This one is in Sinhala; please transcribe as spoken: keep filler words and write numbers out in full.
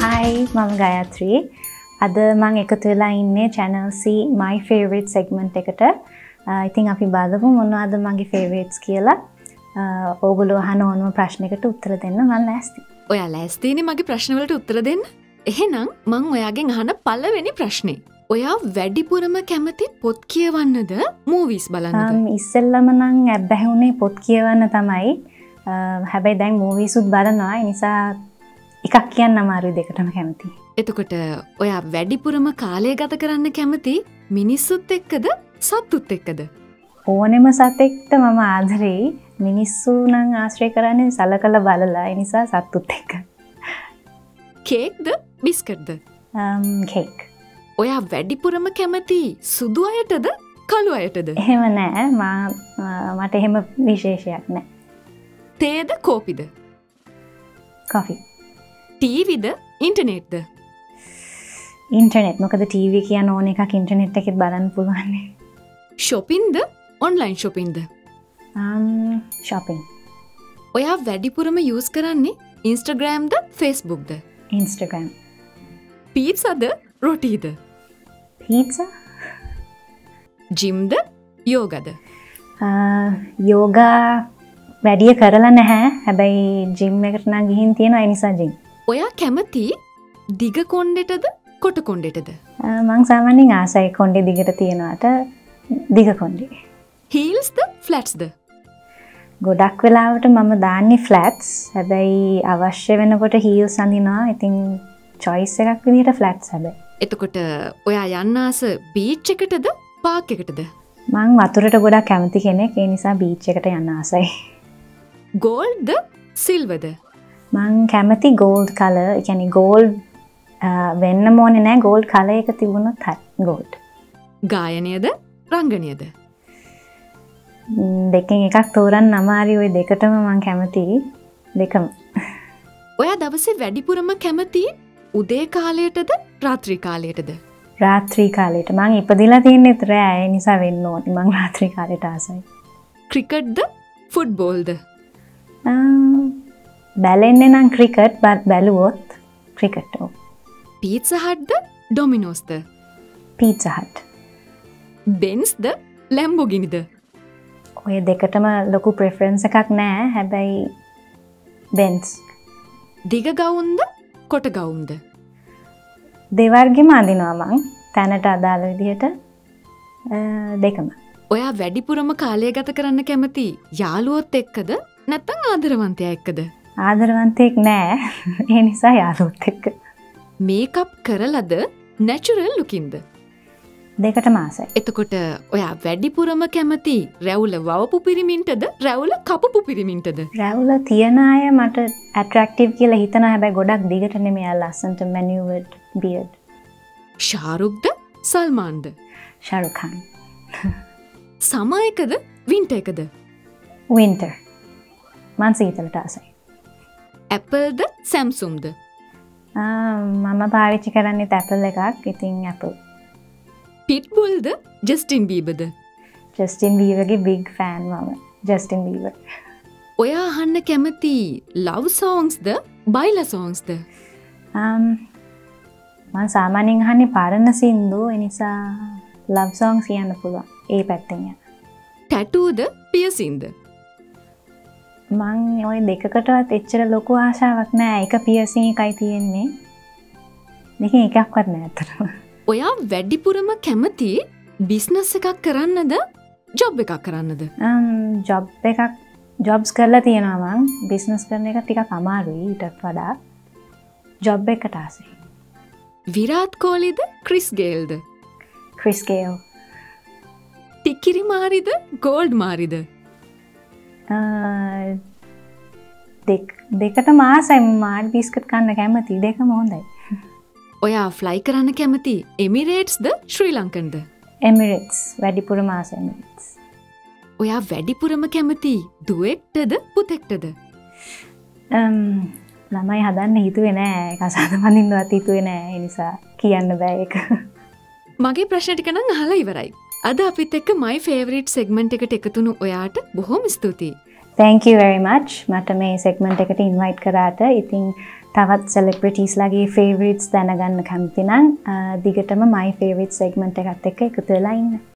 Hi, මම ගයත්‍රී. අද මම එකතු වෙලා ඉන්නේ Channel C My Favorite segment එකට. ඉතින් අපි බලමු මොනවද මගේ favorites කියලා. ඕගොල්ලෝ අහන ඕනම ප්‍රශ්නයකට උත්තර දෙන්න මම ලෑස්ති. ඔයා ලෑස්තිනේ මගේ ප්‍රශ්න වලට උත්තර දෙන්න? එහෙනම් මම ඔයාගෙන් අහන පළවෙනි ප්‍රශ්නේ. ඔයා වැඩිපුරම කැමති පොත් කියවන්නද movies බලන්නද? um ඉස්සෙල්ලම නම් ඇබ්බැහි වුණේ පොත් කියවන්න තමයි. හැබැයි දැන් movies උත් බලනවා. ඒ නිසා එකක් කියන්න අමාරුයි, දෙකටම කැමතියි. එතකොට ඔයා වැඩිපුරම කාලය ගත කරන්න කැමති මිනිස්සුත් එක්කද සත්තුත් එක්කද? ඕනෙම සතෙක්ට මම ආදරෙයි. මිනිස්සු නම් ආශ්‍රය කරන්නේ සලකලා බලලා. ඒ නිසා සත්තුත් එක්ක. කේක්ද බිස්කට්ද? um cake. ඔයා වැඩිපුරම කැමති සුදු අයටද කළු අයටද? එහෙම නෑ. මා මට එහෙම විශේෂයක් නෑ. තේද කෝපිද? කොෆි. ටීවිද ඉන්ටර්නෙට්ද? ඉන්ටර්නෙට්. මොකද ටීවී කියන ඕන එකක් ඉන්ටර්නෙට් එකෙත් බලන්න පුළුවන්. shoppingද online shoppingද? um shopping. ඔයා වැඩිපුරම use කරන්නේ Instagramද Facebookද? Instagram. පීට්සාද රොටිද? pizza. ජිම්ද යෝගද? uh, යෝගා වැඩිය කරලා නැහැ. හැබැයි ජිම් එකට නම් ගිහින් තියෙනවා. ඒ නිසා ජිම්. ඔයා කැමති දිග කොණ්ඩෙටද කොට කොණ්ඩෙටද? uh, මං සාමාන්‍යයෙන් ආසයි කොණ්ඩේ දිගට තියනවාට දිග කොණ්ඩේ. හීල්ස්ද ෆ්ලැට්ස්ද? ගොඩක් වෙලාවට මම දාන්නේ ෆ්ලැට්ස්. හැබැයි අවශ්‍ය වෙනකොට හීල්ස් අඳිනවා. ඉතින් choice එකක් විදිහට ෆ්ලැට්ස් හැබැයි. එතකොට ඔයා යන්න ආස බීච් එකටද පාක් එකටද? මං වතුරට ගොඩක් කැමති කෙනෙක්. ඒ නිසා බීච් එකට යන්න ආසයි. ගෝල්ඩ්ද සිල්වර්ද? මං කැමති ගෝල්ඩ් කලර්. ඒ කියන්නේ ගෝල්ඩ් වෙන්න ඕනේ නෑ. ගෝල්ඩ් කලර් එක තිබුණොත් හරි. ගෝල්ඩ්. ගායනයද රංගනයද? දෙකෙන් එකක් තෝරන්න අමාරුයි. ওই දෙකටම මං කැමතියි. දෙකම. ඔයා දවසේ වැඩිපුරම කැමති උදේ කාලයටද රාත්‍රී කාලයටද? රාත්‍රී කාලයට. මං ඉපදිලා තියෙන්නේ රෑ. ඒ නිසා වෙන්න ඕනේ. මං රාත්‍රී කාලයට ආසයි. ක්‍රිකට්ද ෆුට්බෝල්ද? බැලෙන්නේ නම් ක්‍රිකට්. බත් බැලුවොත් ක්‍රිකට්. පීට්සා හට්ද ඩොමිනෝස්ද? පීට්සා හට්. බෙන්ස්ද ලැම්බෝගිනිද? ඔය දෙකටම ලොකු ප්‍රෙෆරන්ස් එකක් නෑ. හැබැයි බෙන්ස්. දිග ගවුම්ද කොට ගවුම්ද? දෙවර්ගෙම අඳිනවා මං. තැනට අදාළ විදිහට දෙකම. ඔයා වැඩිපුරම කාලය ගත කරන්න කැමති යාළුවොත් එක්කද නැත්නම් ආදරවන්තයා එක්කද? ආදරවන්තයෙක් නෑ. ඒ නිසා යාළුවොත් එක්ක. මේකප් කරලද නැචරල් ලුකින්ද? දෙකටම ආසයි. එතකොට ඔයා වැඩිපුරම කැමති රැවුල වවපු පිරිමින්ටද රැවුල කපපු පිරිමින්ටද? රැවුල තියන අය මට ඇට්‍රැක්ටිව් කියලා හිතනවා. හැබැයි ගොඩක් දිගට නෙමෙයි. ආ ලස්සනට මැනියුවර්ඩ් බියර්ඩ්. ෂාරුක්ද සල්මාන්ද? ෂාරුක් ખાન. සමර් එකද වින්ටර් එකද? වින්ටර්. මං සීතලට ආසයි. ඇපල්ද සැම්සුම්ද? මම පාවිච්චි කරන්නේ ඇපල් එකක්. ඉතින් ඇපල්. පිට්බුල්ද ජස්ටින් බීබර්ද? ජස්ටින් බීබර්ගේ බිග් ෆෑන් මම. Justin Bieber. ඔයා අහන්න කැමති ලව් සෝංස්ද බයිලා සෝංස්ද? මම සාමාන්‍යයෙන් අහන්නේ පරණ සින්දු. ඒ නිසා ලව් සෝංග්ස් කියන්න පුළුවන්. ඒ පැත්තෙන් යන. ටැටූද පියසින්ද? මං ওই දෙකකටවත් එච්චර ලොකු ආශාවක් නෑ. එක පියසින් එකයි තියෙන්නේ. දෙකෙන් එකක්වත් නෑ අතට. ඔයා වැඩිපුරම කැමති බිස්නස් එකක් කරන්නද ජොබ් එකක් කරන්නද? ජොබ් එකක් ජොබ්ස් කරලා තියෙනවා මං. බිස්නස් කරන එක ටිකක් අමාරුයි ඊටත් වඩා. ජොබ් එකට ආසයි. විරාට් කෝලිද ක්‍රිස් ගේල්ද? Chris Gayle. ටිකිරි මාරිද ගෝල්ඩ් මාරිද? දෙකටම ආසයි. මාඩ් බිස්කට් කන්න කැමති. දෙකම හොඳයි. ඔයා ෆ්ලයි කරන්න කැමති එමිරේට්ස්ද ශ්‍රී ලංකන්ද? එමිරේට්ස්. වැඩිපුරම ආස එමිරේට්ස්. ඔයා වැඩිපුරම කැමති දුවෙක්ටද පුතෙක්ටද? ළමයි හදන්න හිතුවේ නෑ. කසාද බඳින්නවත් හිතුවේ නෑ. ඒ නිසා කියන්න බෑ ඒක. මගේ ප්‍රශ්න ටික නම් අහලා ඉවරයි. අද අපිත් එක්ක my favorite segment එකට එකතුණු ඔයාට බොහොම ස්තුතියි. Thank you very much. මට මේ segment එකට invite කරාට. ඉතින් තවත් සෙලිබ්‍රිටිස්ලාගේ ෆේවරිට්ස් දැනගන්න කැමති නම් දිගටම my favorite segment එකත් එක්ක එකතු වෙලා ඉන්න.